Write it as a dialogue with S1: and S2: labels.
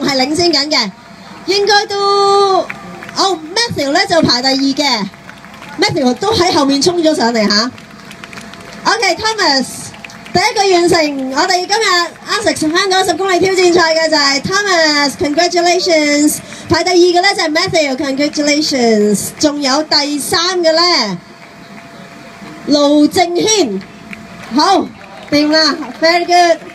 S1: 係領先緊嘅，應該都Matthew 咧就排第2嘅 ，Matthew 都喺後面衝咗上嚟嚇。OK，Thomas 第一個完成我哋今日 ASICS 香港10公里挑戰賽嘅就係 Thomas，congratulations。排第2嘅咧就係 Matthew，congratulations。仲有第3嘅咧，盧正軒，好掂啦 ，very good。